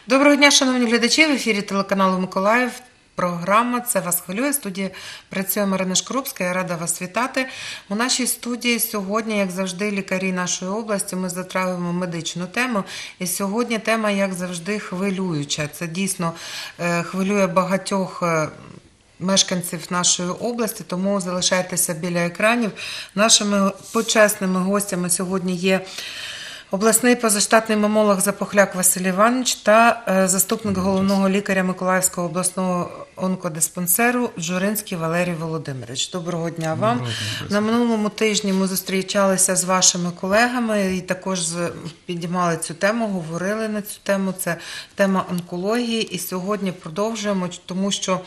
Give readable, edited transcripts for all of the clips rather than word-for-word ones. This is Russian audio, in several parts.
Доброго дня, шановні глядачі, в ефірі телеканалу Миколаїв. Програма «Це вас хвилює». В студії працює Марина Шкрупська. Я рада вас вітати. У нашій студії сьогодні, як завжди, лікарі нашої області. Ми затрагуємо медичну тему. І сьогодні тема, як завжди, хвилююча. Це дійсно хвилює багатьох мешканців нашої області, тому залишайтеся біля екранів. Нашими почесними гостями сьогодні є обласний позаштатний мамолог Запохляк Василь Іванович та заступник головного лікаря Миколаївського обласного онкодиспансеру Журинський Валерій Володимирович. Доброго дня вам. Доброго дня. На минулому тижні ми зустрічалися з вашими колегами і також підіймали цю тему, говорили на цю тему. Це тема онкології. І сьогодні продовжуємо, тому що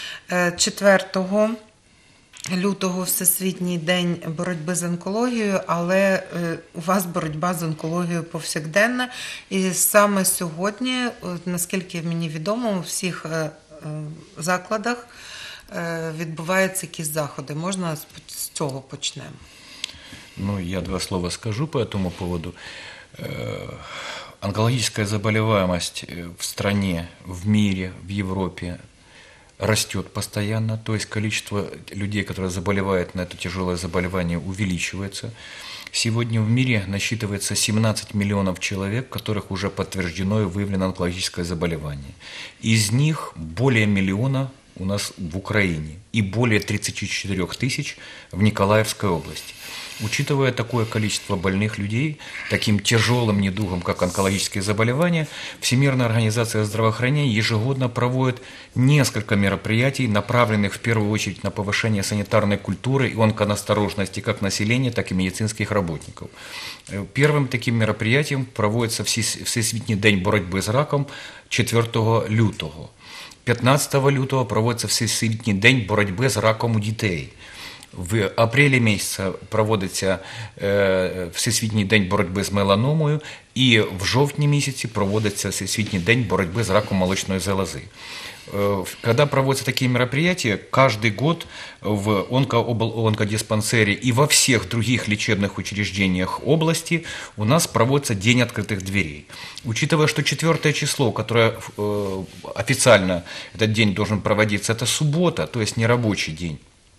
4 лютого Всесвітній день боротьби з онкологією, але у вас боротьба з онкологією повсякденна. І саме сьогодні, наскільки мені відомо, у всіх закладах відбуваються якісь заходи. Можна з цього почнемо? Ну, я два слова скажу по этому поводу. Онкологическая заболеваемость в стране, в мире, в Европе растет постоянно, то есть количество людей, которые заболевают на это тяжелое заболевание, увеличивается. Сегодня в мире насчитывается 17 миллионов человек, у которых уже подтверждено и выявлено онкологическое заболевание. Из них более миллиона у нас в Украине и более 34 тысяч в Николаевской области. Учитывая такое количество больных людей, таким тяжелым недугом, как онкологические заболевания, Всемирная организация здравоохранения ежегодно проводит несколько мероприятий, направленных в первую очередь на повышение санитарной культуры и онконасторожности как населения, так и медицинских работников. Первым таким мероприятием проводится Всесвітній день боротьби з раком 4 лютого. 15 лютого проводится Всесвітній день боротьби з раком у дітей. В апрелі місяця проводиться Всесвітній день боротьби з меланомою, і в жовтні місяці проводиться Всесвітній день боротьби з раком молочной залозы. Когда проводятся такие мероприятия, каждый год в онкодиспансере и во всех других лечебных учреждениях области у нас проводится День открытых дверей. Учитывая, что 4 число, которое официально этот день должен проводиться, это суббота, то есть нерабочий день,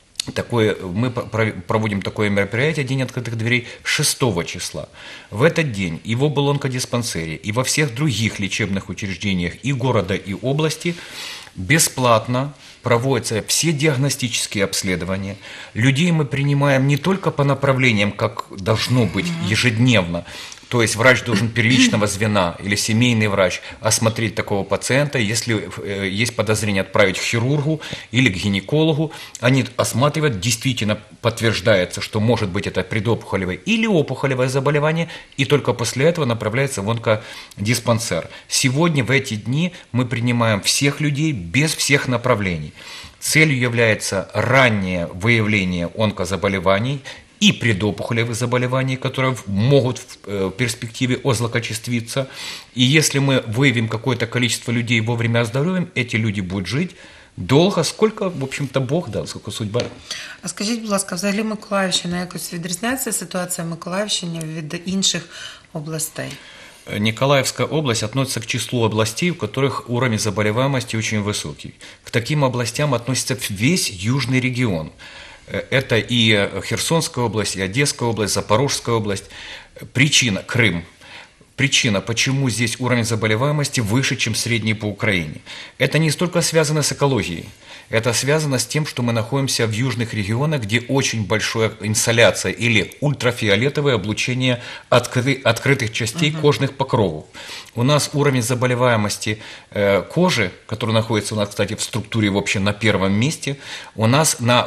мы проводим такое мероприятие «День открытых дверей» 6 числа. В этот день и в онкодиспансере, и во всех других лечебных учреждениях и города, и области бесплатно проводятся все диагностические обследования. Людей мы принимаем не только по направлениям, как должно быть ежедневно, то есть врач должен первичного звена или семейный врач осмотреть такого пациента, если есть подозрение, отправить к хирургу или к гинекологу. Они осматривают, действительно подтверждается, что может быть это предопухолевое или опухолевое заболевание, и только после этого направляется в онкодиспансер. Сегодня, в эти дни, мы принимаем всех людей без всех направлений. Целью является раннее выявление онкозаболеваний и предопухолевых заболеваний, которые могут в перспективе озлокочествиться. И если мы выявим какое-то количество людей, вовремя оздоровим, эти люди будут жить довго, сколько, в общем-то, Бог дав, скільки судьба. А скажіть, будь ласка, взагалі Миколаївщина якось відрізняється ситуація Миколаївщини від інших областей? Николаевская область относится к числу областей, в которых уровень заболеваемости очень высокий. К таким областям относится весь южный регион. Это и Херсонская область, и Одесская область, Запорожская область. Причина – Крым. Причина, почему здесь уровень заболеваемости выше, чем средний по Украине. Это не столько связано с экологией. Это связано с тем, что мы находимся в южных регионах, где очень большая инсоляция или ультрафиолетовое облучение открытых частей кожных покровов. У нас уровень заболеваемости кожи, который находится у нас, кстати, в структуре в общем на первом месте, у нас на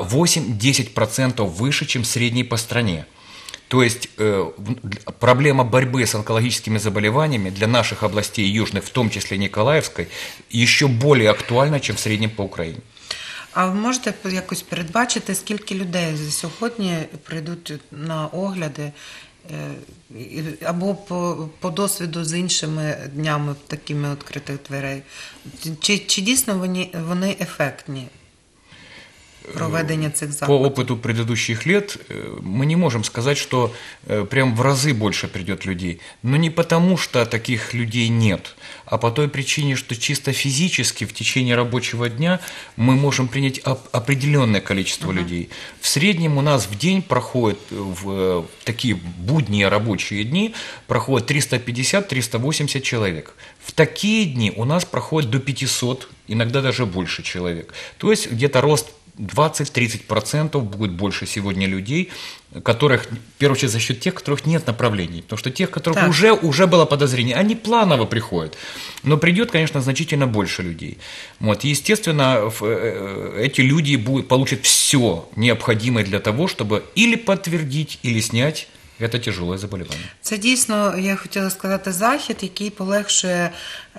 8-10% выше, чем средний по стране. То есть проблема борьбы с онкологическими заболеваниями для наших областей южных, в том числе Николаевской, еще более актуальна, чем в среднем по Україні. А ви можете якось передбачити, скільки людей сьогодні прийдуть на огляди або по досвіду з іншими днями такими відкритих дверей? Чи дійсно вони ефектні? проведення цих по заходів? опыту предыдущих лет мы не можем сказать, что прям в разы больше придет людей. Но не потому, что таких людей нет, а по той причине, что чисто физически в течение рабочего дня мы можем принять определенное количество людей. В среднем у нас в день проходит, в такие будние рабочие дни, проходит 350-380 человек. В такие дни у нас проходит до 500, иногда даже больше человек. То есть где-то рост 20-30% будет больше сегодня людей, которых, в первую очередь, за счет тех, которых нет направлений. Потому что тех, которых уже было подозрение, они планово приходят. Но придет, конечно, значительно больше людей. Вот. И, естественно, эти люди получат все необходимое для того, чтобы или подтвердить, или снять це тяжеле заболівання. Це дійсно, я хотіла сказати, захід, який полегшує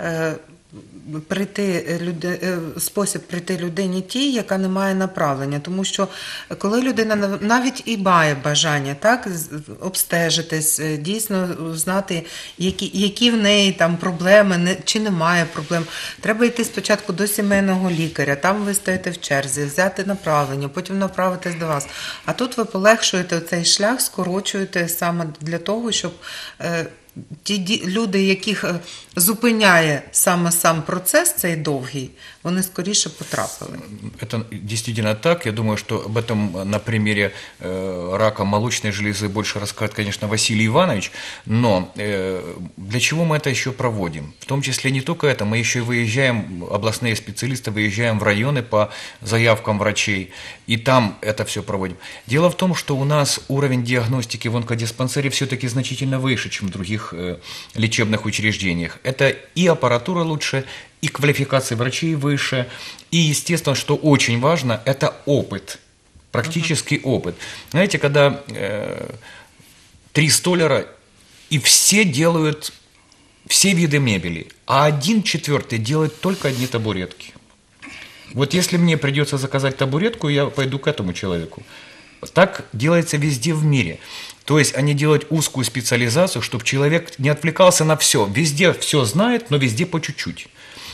спосіб прийти людині тій, яка не має направлення. Тому що коли людина навіть і має бажання так, обстежитись, дійсно знати, які в неї там проблеми, чи немає проблем, треба йти спочатку до сімейного лікаря, там ви стоїте в черзі, взяти направлення, потім направитись до вас. А тут ви полегшуєте цей шлях, скорочуєте саме для того, щоб ті люди, яких зупиняє саме сам процес цей довгий, вони скоріше потрапили. Это действительно так. Я думаю, что об этом на примере рака молочной железы больше расскажет, конечно, Василий Иванович. Но для чего мы это еще проводим? В том числе не только это, мы еще и выезжаем, областные специалисты, выезжаем в районы по заявкам врачей, и там это все проводим. Дело в том, что у нас уровень диагностики в онкодиспансере все-таки значительно выше, чем в других лечебных учреждениях. Это и аппаратура лучше, и квалификация врачей выше, и, естественно, что очень важно, это опыт, практический опыт. Знаете, когда 3 столяра, и все делают все виды мебели, а 1/4 делает только одни табуретки. Вот если мне придется заказать табуретку, я пойду к этому человеку. Так делается везде в мире. То есть они делают узкую специализацию, чтобы человек не отвлекался на все. Везде все знает, но везде по чуть-чуть.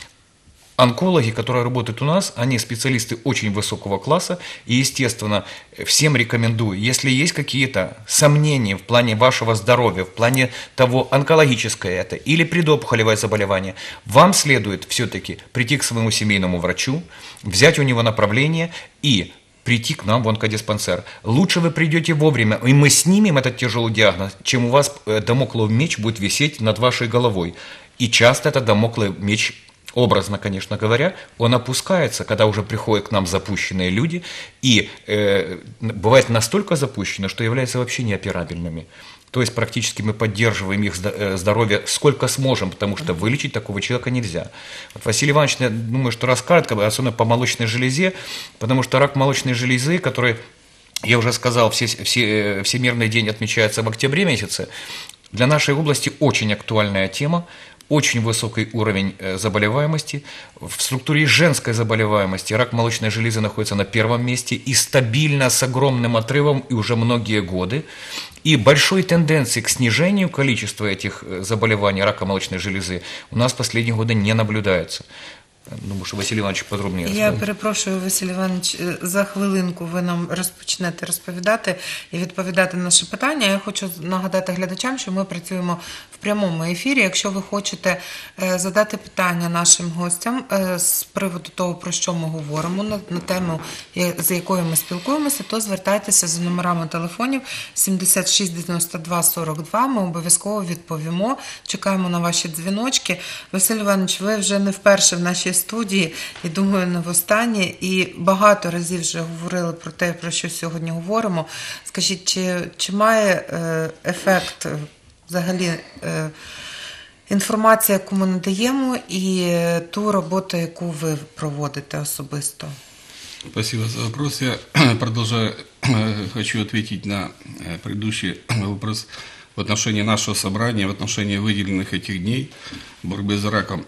Онкологи, которые работают у нас, они специалисты очень высокого класса. И, естественно, всем рекомендую, если есть какие-то сомнения в плане вашего здоровья, в плане того, онкологическое это или предопухолевое заболевание, вам следует все-таки прийти к своему семейному врачу, взять у него направление и прийти к нам в онкодиспансер. Лучше вы придете вовремя, и мы снимем этот тяжелый диагноз, чем у вас дамоклов меч будет висеть над вашей головой. И часто этот дамоклов меч, образно, конечно говоря, он опускается, когда уже приходят к нам запущенные люди, и бывает настолько запущено, что являются вообще неоперабельными. То есть практически мы поддерживаем их здоровье сколько сможем, потому что вылечить такого человека нельзя. Вот Василий Иванович, я думаю, что расскажет, особенно по молочной железе, потому что рак молочной железы, который, я уже сказал, Всемирный день отмечается в октябре месяце, для нашей области очень актуальная тема. Очень высокий уровень заболеваемости. В структуре женской заболеваемости рак молочной железы находится на 1 месте и стабильно с огромным отрывом и уже многие годы. И большой тенденции к снижению количества этих заболеваний рака молочной железы у нас в последние годы не наблюдается. Думаю, що Василь Іванович подробніше. Я перепрошую, Василь Іванович, за хвилинку ви нам розпочнете розповідати і відповідати на наші питання. Я хочу нагадати глядачам, що ми працюємо в прямому ефірі. Якщо ви хочете задати питання нашим гостям з приводу того, про що ми говоримо, на тему, з якою ми спілкуємося, то звертайтеся за номерами телефонів 76 92 42. Ми обов'язково відповімо. Чекаємо на ваші дзвіночки. Василь Іванович, ви вже не вперше в нашій студії, і думаю, не востаннє, і багато разів вже говорили про те, про що сьогодні говоримо. Скажіть, чи має ефект взагалі інформація, яку ми надаємо, і ту роботу, яку ви проводите особисто? Спасибо за вопрос. Я продолжаю, хочу ответить на предыдущий вопрос в отношении нашего собрания, в отношении выделенных этих дней борьбы с раком.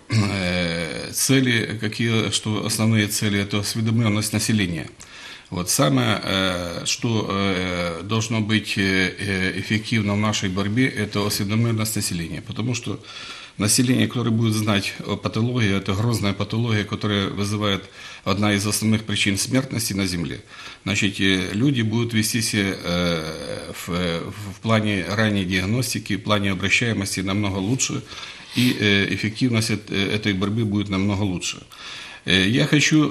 Цели, что основные цели, это осведомленность населения. Вот самое, что должно быть эффективно в нашей борьбе, это осведомленность населения, потому что население, которое будет знать о патологии, это грозная патология, которая вызывает одна из основных причин смертности на Земле. Значит, люди будут вести себя в плане ранней диагностики, в плане обращаемости намного лучше, и эффективность этой борьбы будет намного лучше. Я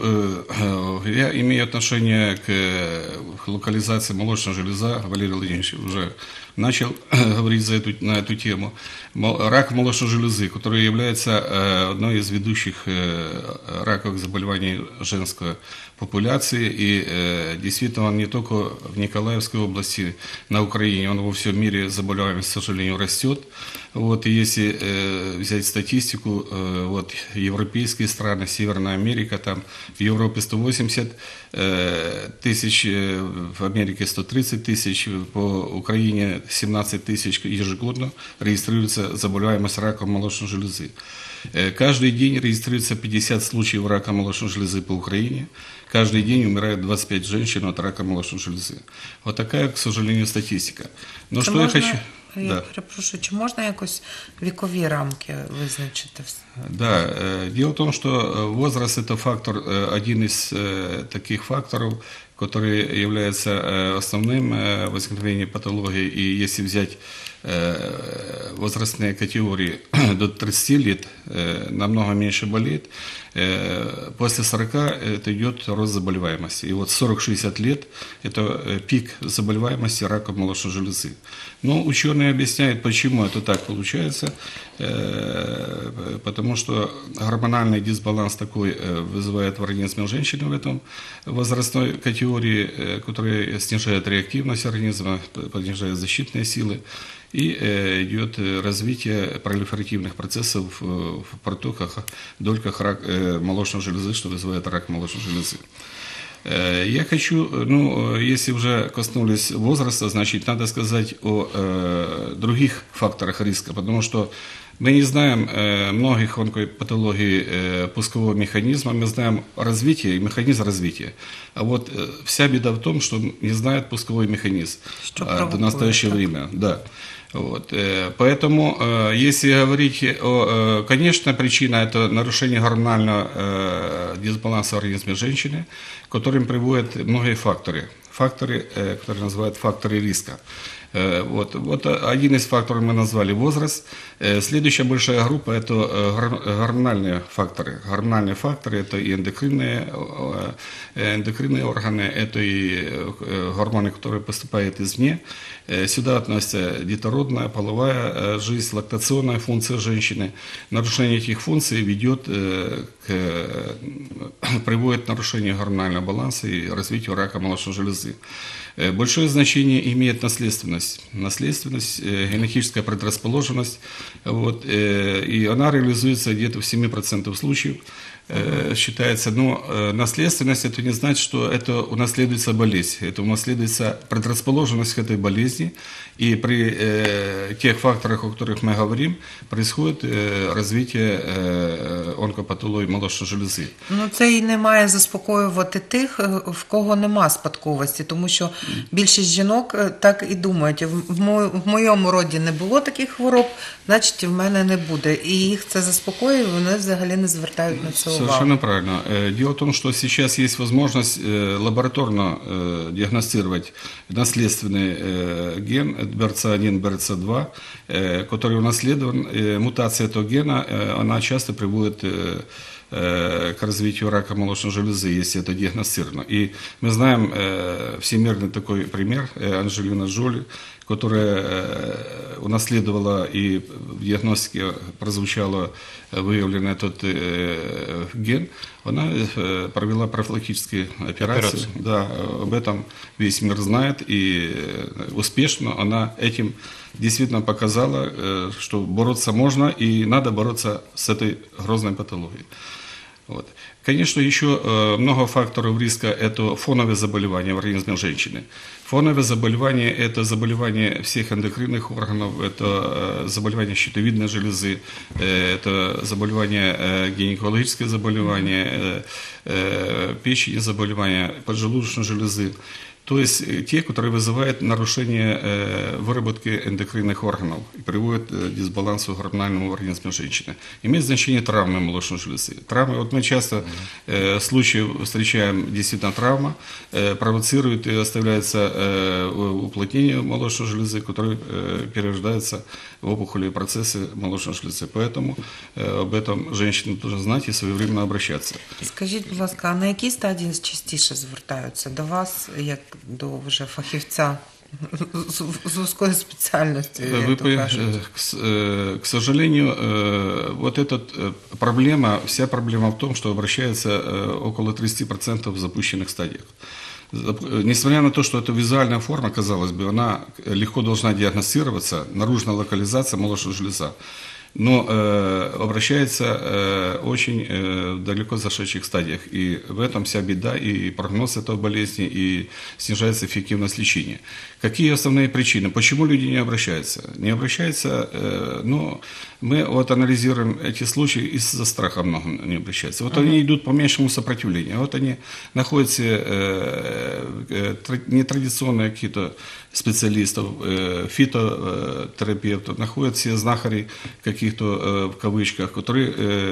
имею отношение к локализации молочного железа. Валерий Владимирович уже начал говорить на эту тему. Рак молочной железы, который является одной из ведущих раковых заболеваний женской популяции. И действительно он не только в Николаевской области, на Украине, он во всем мире заболеваемость, к сожалению, растет. Вот, и если взять статистику, вот, европейские страны, Северная Америка, там в Европе 180 тысяч, в Америке 130 тысяч, по Украине 17 тысяч ежегодно регистрируется заболеваемость раком молочной железы. Каждый день регистрируется 50 случаев рака молочной железы по Украине. Каждый день умирает 25 женщин от рака молочной железы. Вот такая, к сожалению, статистика. Но Чи что я можна, хочу... я Да. перепрошую, чи можна якось вікові рамки визначити? Да, дело в том, что возраст – это фактор, один из таких факторов, который является основным возникновением патологии. И если взять возрастные категории до 30 лет, намного меньше болеет. После 40 это идет рост заболеваемости. И вот 40-60 лет – это пик заболеваемости раком молочной железы. Но ученые объясняют, почему это так получается. Потому что гормональный дисбаланс такой вызывает в организме женщины в этом возрастной категории, которая снижает реактивность организма, понижает защитные силы. И идет развитие пролиферативных процессов в протоках, дольках молочной железы, что вызывает рак молочной железы. Я хочу, если уже коснулись возраста, значит, надо сказать о других факторах риска, потому что мы не знаем многих онкопатологий пускового механизма, мы знаем развитие и механизм развития. А вот вся беда в том, что не знают пусковой механизм до настоящего времени. Да. Вот. Поэтому, если говорить конечно, причина – это нарушение гормонального дисбаланса в организме женщины, к которым приводят многие факторы, которые называют факторы риска. Вот один из факторов мы назвали возраст. Следующая большая группа – это гормональные факторы. Гормональные факторы – это и эндокринные органы, это и гормоны, которые поступают извне. Сюда относятся детородная, половая жизнь, лактационная функция женщины. Нарушение этих функций приводит к нарушению гормонального баланса и развитию рака молочной железы. Большое значение имеет наследственность, генетическая предрасположенность, вот, и она реализуется где-то в 7% случаев. Считается, но наследственность это не значит, что это унаследуется болезнь, это унаследуется предрасположенность к этой болезни, и при тех факторах, о которых мы говорим, происходит развитие онкопатології молочної желези. Ну, це і не має заспокоювати тих, в кого нема спадковості, тому що більшість жінок так і думають, в моєму роді не було таких хвороб, значить в мене не буде. І їх це заспокоює, вони взагалі не звертають на це увагу. Совершенно правильно. Дело в том, что сейчас есть возможность лабораторно диагностировать наследственный ген BRCA1, BRCA2, который унаследован. Мутация этого гена, она часто приводит к развитию рака молочной железы, если это диагностировано. И мы знаем всемирный такой пример, Анджелина Джоли, которая унаследовала и в диагностике прозвучало выявлен этот ген, она провела профилактические операции. Да, об этом весь мир знает, и успешно она этим действительно показала, что бороться можно и надо бороться с этой грозной патологией. Вот. Конечно, еще много факторов риска – это фоновые заболевания в организме женщины. Фоновые заболевания – это заболевания всех эндокринных органов, это заболевания щитовидной железы, это заболевания гинекологические заболевания, печени заболевания, поджелудочной железы. То есть те, которые вызывают нарушение выработки эндокринных органов и приводят к дисбалансу гормонального организма женщины. Имеет значение травмы молочной железы. Травмы, вот мы часто случаи встречаем, действительно травма провоцирует и оставляется уплотнение молочной железы, которое перерождается в опухоли процессы молочной железы. Поэтому об этом женщины должны знать и своевременно обращаться. Скажіть, будь ласка, а на якій стадії частіше звертаються до вас, як до вже фахівця з вузької спеціальності? К сожалению, вот эта проблема, вся проблема в том, что обращается около 30% в запущенных стадиях. Несмотря на то, что это визуальная форма, казалось бы, она легко должна диагностироваться, наружная локализация молочной железы, но обращается очень в далеко зашедших стадиях. И в этом вся беда и прогноз этой болезни, и снижается эффективность лечения. Какие основные причины? Почему люди не обращаются? Не обращаются, ну, мы вот анализируем эти случаи, из-за страха много не обращаются. Вот они идут по меньшему сопротивлению. Вот они находятся нетрадиционные какие-то специалистов, фитотерапевтов, находят все знахари каких-то в кавычках, которые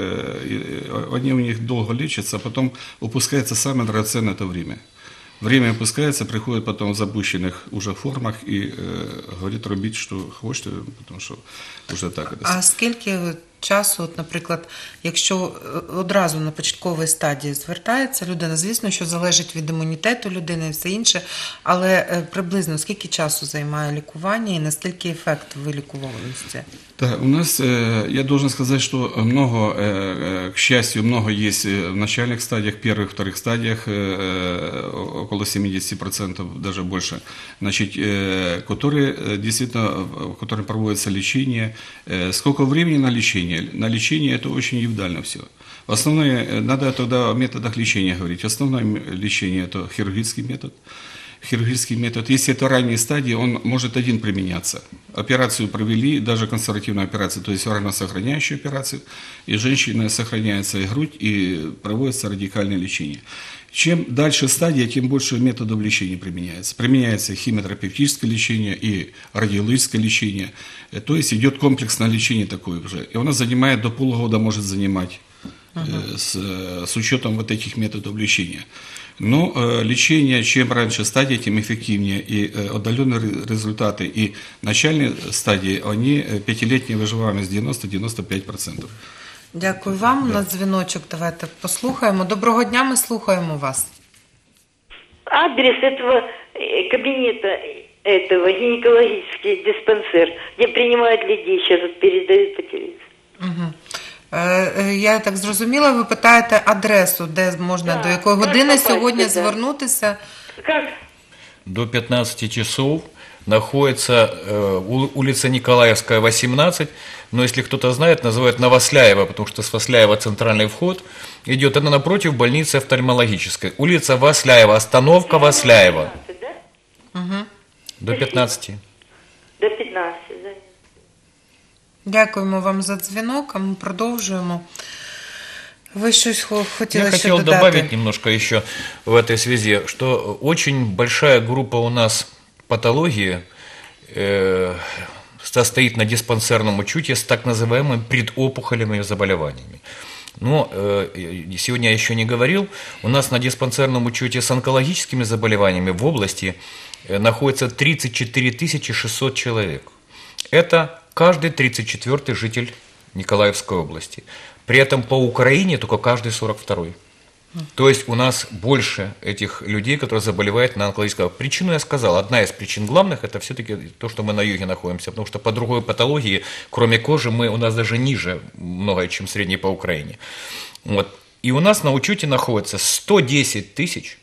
они у них долго лечатся, а потом упускается самое драгоценное это время. Время опускается, приходит потом в запущенных уже формах и говорит робіть, що хочете, тому що вже так. А скільки часу, от, наприклад, якщо одразу на початковій стадії звертається людина, звісно, що залежить від імунітету людини і все інше, але приблизно скільки часу займає лікування і наскільки ефект вилікуваності? Да, у нас, я должен сказать, что много, к счастью, много есть в начальных стадиях, первых, вторых стадиях, около 70%, даже больше, значит, которые действительно, в которых проводится лечение. Сколько времени на лечение? На лечение это очень индивидуально все. Основное, надо тогда о методах лечения говорить. Основное лечение это хирургический метод. Хирургический метод, если это ранние стадии, он может один применяться. Операцию провели, даже консервативную операцию, то есть органосохраняющую операцию, и женщина сохраняется и грудь, и проводится радикальное лечение. Чем дальше стадия, тем больше методов лечения применяется. Применяется химиотерапевтическое лечение и радиологическое лечение. То есть идет комплексное лечение такое уже. И оно занимает до полугода, может занимать с учетом вот этих методов лечения. Но лечение, чем раньше стадия, тем эффективнее. И отдаленные результаты и начальные стадии, они пятилетняя выживаемость 90-95%. Дякую вам. На дзвіночок давайте послухаємо. Доброго дня, ми слухаємо вас. Адрес этого кабинета, этого гинекологический диспансер, где принимают людей, сейчас вот передают по телевизору. Угу. Я так зрозуміла, ви питаєте адресу, де можна, до якої години сьогодні звернутися? Как? До 15 часов находится улица Николаевская, 18, но если кто-то знает, называют Новосляева, потому что с Восляева центральный вход идет, она напротив больницы офтальмологической. Улица Восляева, остановка Восляева. 15, да? Угу. До 15. До 15, да. Дякуємо вам за дзвінок, а ми продовжуємо. Вы что хотели Я хотел добавить немножко еще в этой связи, что очень большая группа у нас патологии состоит на диспансерном учете с так называемыми предопухолевыми заболеваниями. Но сегодня я еще не говорил, у нас на диспансерном учете с онкологическими заболеваниями в области находится 34 600 человек. Это каждый 34-й житель Николаевской области. При этом по Украине только каждый 42-й. То есть у нас больше этих людей, которые заболевают на онкологическую. Причину я сказал. Одна из причин главных – это все-таки то, что мы на юге находимся. Потому что по другой патологии, кроме кожи, у нас даже ниже много, чем средний по Украине. Вот. И у нас на учете находится 110 тысяч.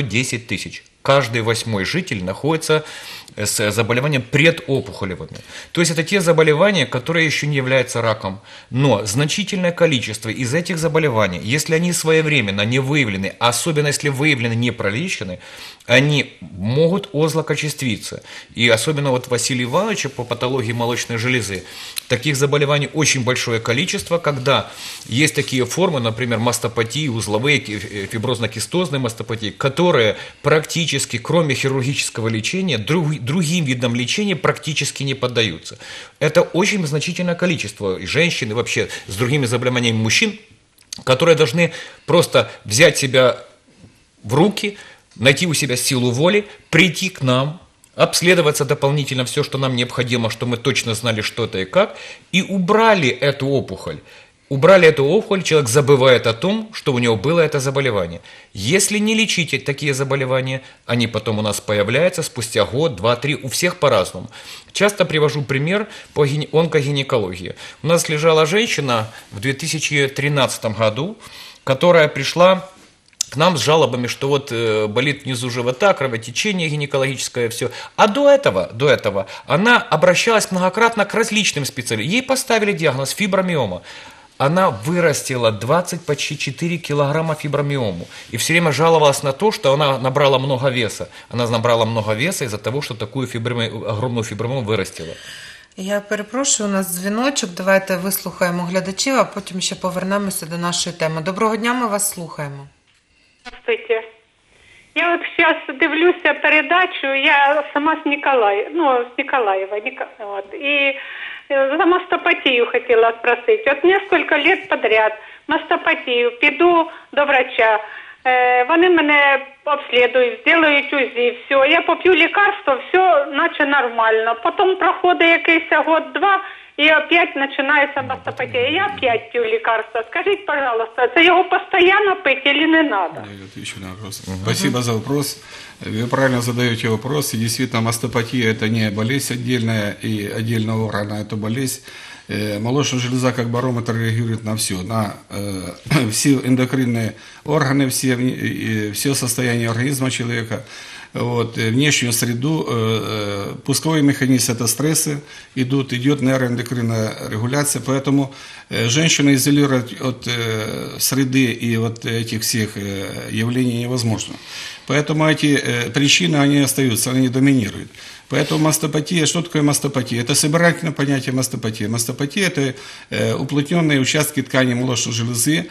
Каждый 8-й житель находится с заболеванием предопухолевыми. То есть это те заболевания, которые еще не являются раком. Но значительное количество из этих заболеваний, если они своевременно не выявлены, особенно если выявлены не пролечены, они могут озлокочествиться. И особенно вот Василия Ивановича по патологии молочной железы, таких заболеваний очень большое количество, когда есть такие формы, например, мастопатии, узловые, фиброзно-кистозные мастопатии, которые практически практически, кроме хирургического лечения, другим видам лечения практически не поддаются. Это очень значительное количество и женщин, и вообще с другими заболеваниями мужчин, которые должны просто взять себя в руки, найти у себя силу воли, прийти к нам, обследоваться дополнительно все, что нам необходимо, что мы точно знали, что это и как, и убрали эту опухоль. Убрали эту опухоль, человек забывает о том, что у него было это заболевание. Если не лечить такие заболевания, они потом у нас появляются спустя год, два, три, у всех по-разному. Часто привожу пример по онкогинекологии. У нас лежала женщина в 2013 году, которая пришла к нам с жалобами, что вот болит внизу живота, кровотечение гинекологическое, все. А до этого она обращалась многократно к различным специалистам. Ей поставили диагноз фибромиома. Она вырастила 20, почти 4 килограмма фибромиому. И все время жаловалась на то, что она набрала много веса. Она набрала много веса из-за того, что такую огромную фибромиому вырастила. Я перепрошую, у нас дзвіночок. Давайте вислухаємо глядачів, а потім ще повернемося до нашої теми. Доброго дня, ми вас слухаємо. Здравствуйте. Я вот сейчас дивлюся передачу, я сама з Николаева, вот, и за мастопатию хотела спросить. Вот несколько лет подряд мастопатию, піду до врача, вони мене обслідують, зроблять УЗИ, все, я поп'ю лікарство, все наче нормально. Потім проходить якийсь год-два, и опять начинается мастопатия. Я опять пью лекарства. Скажите, пожалуйста, это его постоянно пить или не надо? Я отвечу на вопрос. Спасибо за вопрос. Вы правильно задаете вопрос. И действительно, мастопатия – это не болезнь отдельная и отдельного органа, это болезнь. Молочная железа как барометр реагирует на все, на все эндокринные органы, все состояния организма человека. Вот, внешнюю среду, пусковой механизм – это стрессы, идет нейроэндокринная регуляция, поэтому женщину изолировать от среды и вот этих всех явлений невозможно. Поэтому эти причины, они остаются, они доминируют. Поэтому мастопатия, что такое мастопатия? Это собирательное понятие мастопатия. Мастопатия – это уплотненные участки ткани молочной железы,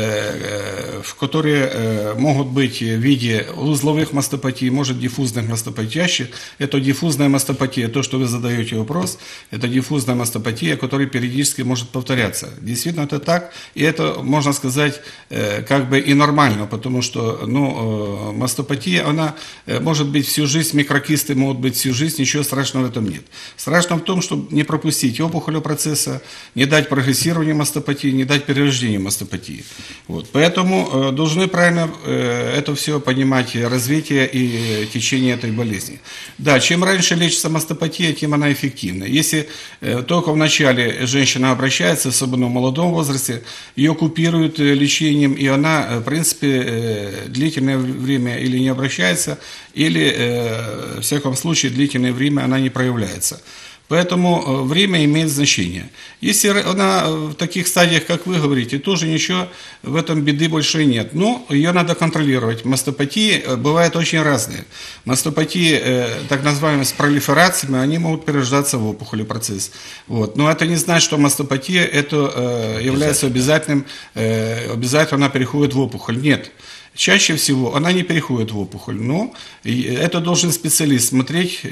которые могут быть в виде узловых мастопатий, может диффузных мастопатий. Чаще это диффузная мастопатия. То, что вы задаете вопрос, это диффузная мастопатия, которая периодически может повторяться. Действительно, это так. И это, можно сказать, как бы и нормально, потому что мастопатия, она может быть всю жизнь, микрокисты могут быть всю жизнь, ничего страшного в этом нет. Страшно в том, чтобы не пропустить опухолевого процесса, не дать прогрессированию мастопатии, не дать перерождению мастопатии. Вот. Поэтому должны правильно это все понимать, развитие и течение этой болезни. Да, чем раньше лечится мастопатия, тем она эффективна. Если только в начале женщина обращается, особенно в молодом возрасте, ее купируют лечением, и она, в принципе, длительное время или не обращается, или, в всяком случае, длительное время она не проявляется. Поэтому время имеет значение. Если она в таких стадиях, как вы говорите, тоже ничего в этом беды больше нет. Но ее надо контролировать. Мастопатии бывают очень разные. Мастопатии, так называемые с пролиферациями, они могут перерождаться в опухолевый процесс. Вот. Но это не значит, что мастопатия это является обязательным, обязательно она переходит в опухоль. Нет. Чаще всего она не переходит в опухоль, но это должен специалист смотреть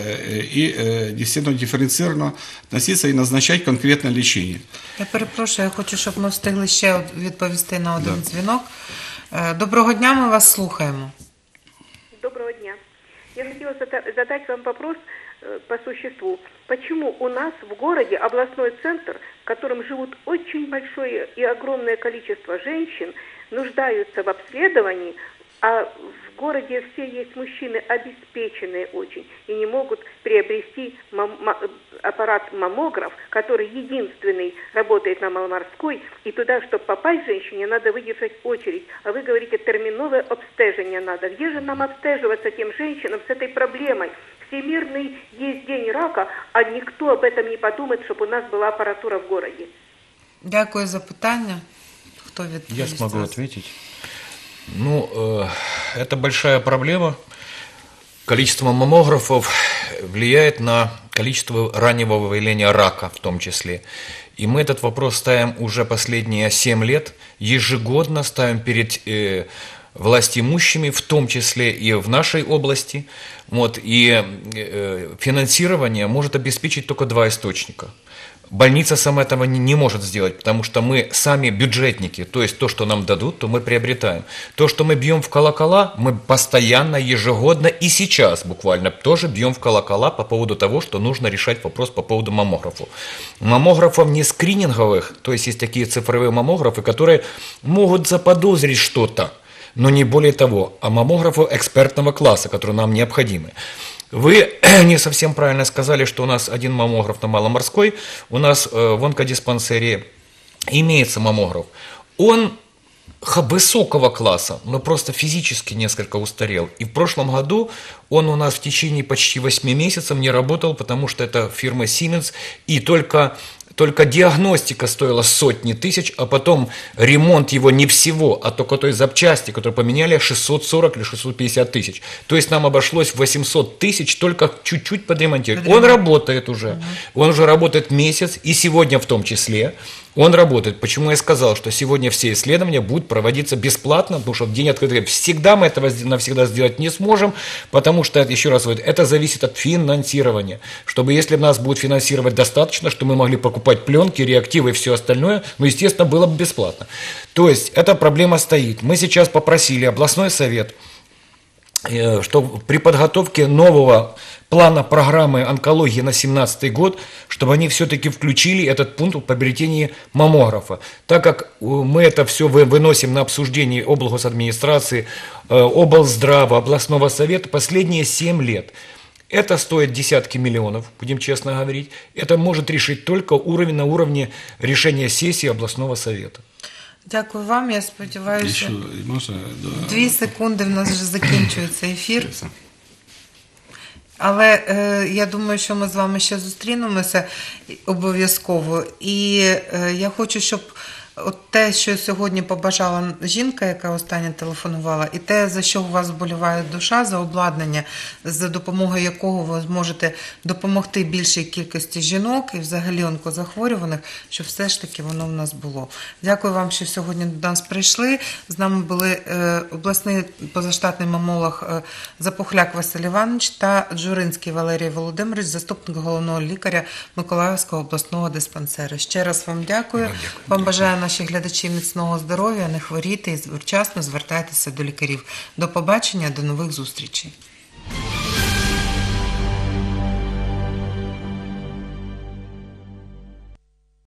и действительно дифференцированно относиться и назначать конкретное лечение. Я перепрошую, я хочу, щоб ми встигли ще відповісти на один дзвінок. Доброго дня, ми вас слухаємо. Доброго дня. Я хотела задать вам вопрос по существу. Почему у нас в городе областной центр, в котором живут очень большое и огромное количество женщин, нуждаются в обследовании, а в городе все есть мужчины обеспеченные очень и не могут приобрести аппарат-маммограф, который единственный работает на Малморской, и туда, чтобы попасть женщине, надо выдержать очередь. А вы говорите, терминовое обстежение надо. Где же нам обстеживаться тем женщинам с этой проблемой? Всемирный есть день рака, а никто об этом не подумает, чтобы у нас была аппаратура в городе. Дякую за питання. Кто відповість? Я смогу ответить. Это большая проблема. Количество маммографов влияет на количество раннего выявления рака в том числе. И мы этот вопрос ставим уже последние 7 лет. Ежегодно ставим перед властимущими, в том числе и в нашей области. Вот, и финансирование может обеспечить только два источника. Больница сама этого не может сделать, потому что мы сами бюджетники, то есть то, что нам дадут, то мы приобретаем. То, что мы бьем в колокола, мы постоянно, ежегодно и сейчас буквально тоже бьем в колокола по поводу того, что нужно решать вопрос по поводу маммографов. Маммографов не скрининговых, то есть такие цифровые маммографы, которые могут заподозрить что-то, но не более того, а маммографов экспертного класса, которые нам необходимы. Вы не совсем правильно сказали, что у нас один маммограф на Маломорской, у нас в онкодиспансере имеется маммограф. Он высокого класса, но просто физически несколько устарел. И в прошлом году он у нас в течение почти 8 месяцев не работал, потому что это фирма Siemens, и только диагностика стоила сотни тысяч, а потом ремонт его не всего, а только той запчасти, которую поменяли, 640 или 650 тысяч. То есть нам обошлось в 800 тысяч только чуть-чуть подремонтировать. Он работает уже. Он уже работает месяц, и сегодня в том числе. Он работает. Почему я сказал, что сегодня все исследования будут проводиться бесплатно, потому что в день открытия всегда мы этого навсегда сделать не сможем, потому что, еще раз говорю, это зависит от финансирования. Чтобы если нас будут финансировать достаточно, что мы могли покупать пленки, реактивы и все остальное, ну, естественно, было бы бесплатно. То есть, эта проблема стоит. Мы сейчас попросили областной совет, что при подготовке нового плана программы онкологии на 2017 год, чтобы они все-таки включили этот пункт по приобретению маммографа. Так как мы это все выносим на обсуждение облгосадминистрации, облздрава, областного совета последние 7 лет. Это стоит десятки миллионов, будем честно говорить. Это может решить только на уровне решения сессии областного совета. Дякую вам, я сподіваюся. Еще можно, да. 2 секунди в нас вже закінчується ефір. Але я думаю, що ми з вами ще зустрінемося обов'язково. І я хочу, щоб от те, що сьогодні побажала жінка, яка останнє телефонувала, і те, за що у вас вболіває душа, за обладнання, за допомогою якого ви зможете допомогти більшій кількості жінок і взагалі онкозахворюваних, щоб все ж таки воно в нас було. Дякую вам, що сьогодні до нас прийшли. З нами були обласний позаштатний мамолог Запухляк Василь Іванович та Джуринський Валерій Володимирович, заступник головного лікаря Миколаївського обласного диспансеру. Ще раз вам дякую. Вам бажаю наші глядачі міцного здоров'я, не хворійте і вчасно звертайтеся до лікарів. До побачення, до нових зустрічей.